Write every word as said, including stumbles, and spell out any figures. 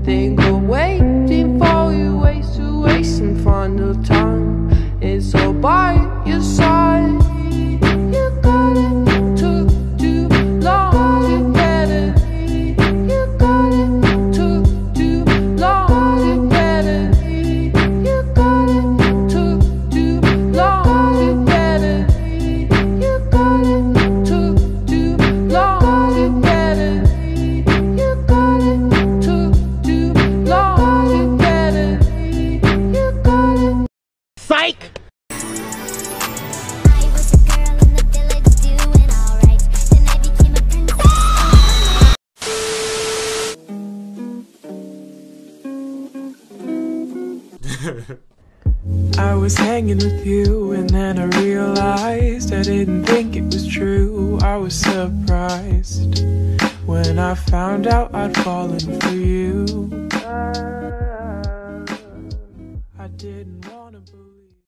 think of waiting for you, ways to waste and find the time. It's all by your side. You got it, took too long to get it. You got it, took too long to get it. You got it, took too long to get it. You got it, took too long to get it. You got it, took too long to get it. You got it. Psych! I was hanging with you and then I realized I didn't think it was true. I was surprised when I found out I'd fallen for you. I didn't want